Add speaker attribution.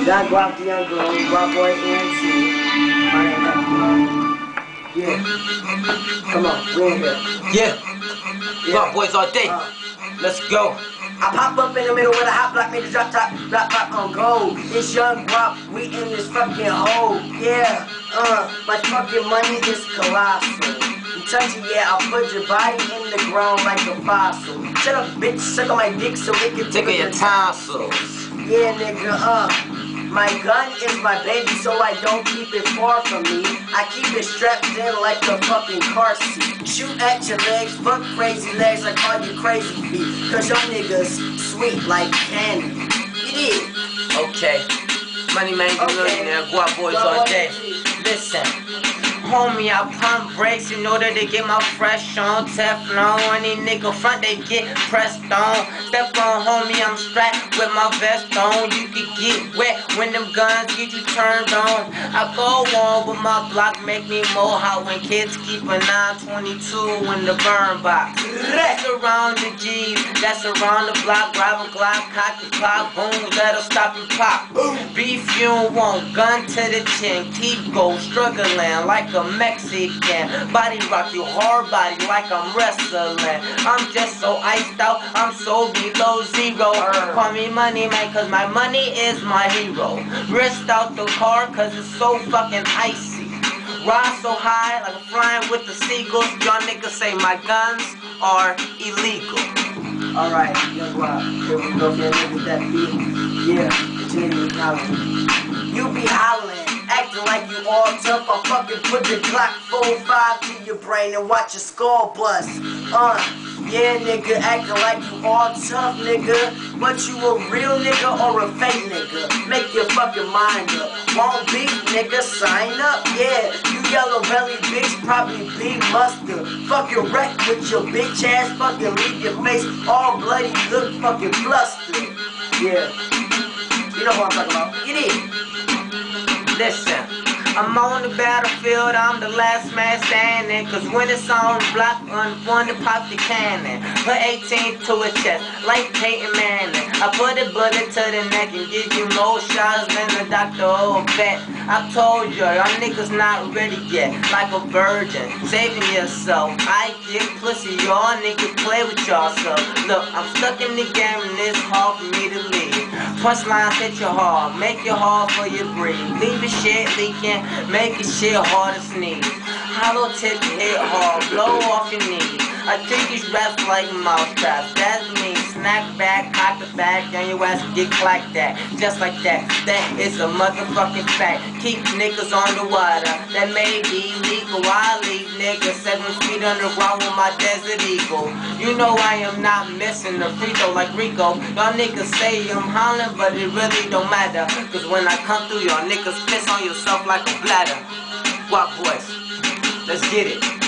Speaker 1: Young Guap, the young girl, Guap boy, ENT. My name is yeah. Come on, we in here.
Speaker 2: Yeah. Guap boys all day. Let's go.
Speaker 1: I pop up in the middle with a hot block, make the drop top, rap pop on gold. It's Young Guap, we in this fucking hole. Yeah, my fucking money is colossal. You touch it, yeah, I'll put your body in the ground like a fossil. Shut up, bitch, suck on my dick so it can
Speaker 2: tickle your tonsils.
Speaker 1: Yeah, nigga, my gun is my baby, so I don't keep it far from me. I keep it strapped in like a fucking car seat. Shoot at your legs, fuck crazy legs, I call you crazy feet. Cause your niggas sweet like candy. You did.
Speaker 2: Okay. Money man, you millionaire, Guap boys all day. Listen. Homie, I pump brakes in order to get my fresh on. Teflon, any nigga front, they get pressed on. Step on, homie, I'm strapped with my vest on. You can get wet when them guns get you turned on. I go on, but my block make me more hot when kids keep a 922 in the burn box. That's around the G's, that's around the block. Grab a Glock, cock the clock, boom, that'll stop and pop. Beef you don't want, gun to the chin, keep go struggling like a Mexican. Body rock you hard body like I'm wrestling. I'm just so iced out, I'm so below zero. Call me money man cause my money is my hero. Wrist out the car cause it's so fucking icy. Ride so high like I'm flying with the seagulls. Y'all niggas say my guns are illegal.
Speaker 1: Alright, Young Guap, here we go, if you with that beat. Yeah, continue to hollering. You be hollering, acting like you all tough. I fucking put the Glock 45 to your brain and watch your skull bust. Yeah, nigga, acting like you all tough, nigga. But you a real nigga or a fake nigga? Make your fucking mind up. Won't beat, nigga, sign up. Yeah, you yellow belly bitch, probably be mustard. Fucking wreck with your bitch ass, fucking leave your face all bloody, look fucking flustered. Yeah, you know what I'm talking about. Get in.
Speaker 2: Listen, I'm on the battlefield, I'm the last man standing. Cause when it's on the block, I'm one to pop the cannon. Put 18 to his chest, like Peyton Manning. I put a bullet to the neck and give you more shots than the doctor or a vet. I told you, y'all niggas not ready yet, like a virgin, saving yourself. I get pussy, y'all niggas play with yourself. Look, I'm stuck in the game and it's hard for me to leave. Punchlines hit your heart, make it hard for you to breathe. Leave your shit leaking, make your shit hard to sneeze. Hollow tip hit hard, blow off your knees. I treat these raps like mouse traps, that's me. Snack back, cock the back, and your ass get like that. Just like that, that is a motherfucking fact. Keep niggas on the water, that may be legal. I leave niggas 7 feet underground with my Desert Eagle. You know I am not missing the free throw like Rico. Y'all niggas say I'm hollering, but it really don't matter. Cause when I come through, y'all niggas piss on yourself like a bladder. Guap boys, let's get it.